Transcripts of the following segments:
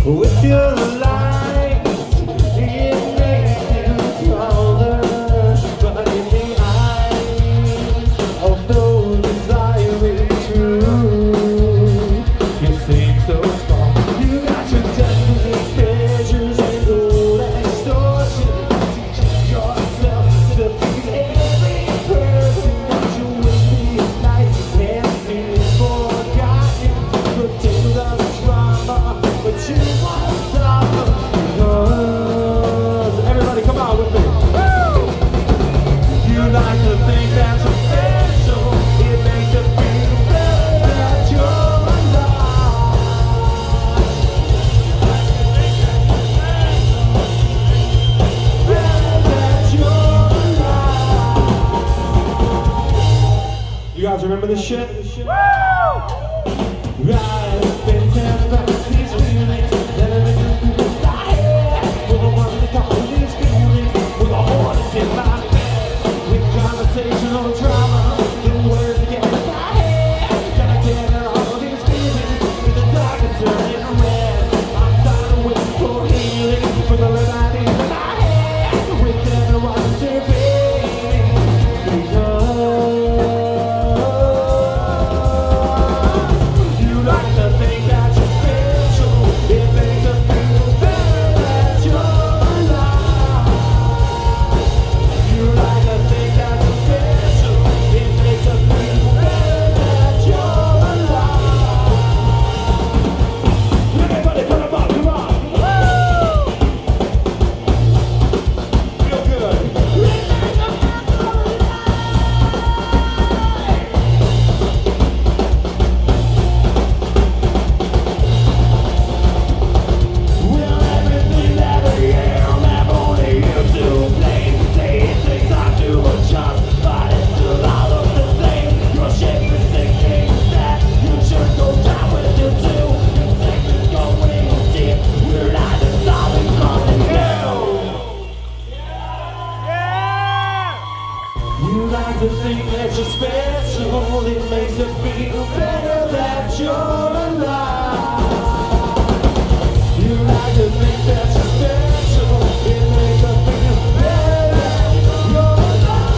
With your light, it makes you taller, but in the eyes of those desiring truth, you seem so small. You got your destiny measures and gold extortion to keep yourself to be every person that you wish be nice and seem forgotten. Pretend of drama, but you won't stop because everybody come on with me. Woo! You like to think that you're special. It makes you feel better that you're alive. Better that you're alive. You guys remember this shit? Woo! I've been tempted by these feelings that are living through my head. For the one that call these feelings, with a hornet in my bed. With conversational drama, the words that get in my head. Gotta tear all these feelings, with the dark and turning red. I'm starting waiting for healing, for the remedies in my head. With everyone to be. You like to think that you're special, it makes you feel better that you're alive. You like to think that you're special, it makes you feel better that you're alive.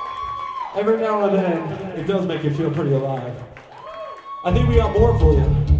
Every now and then, it does make you feel pretty alive. I think we got more for you.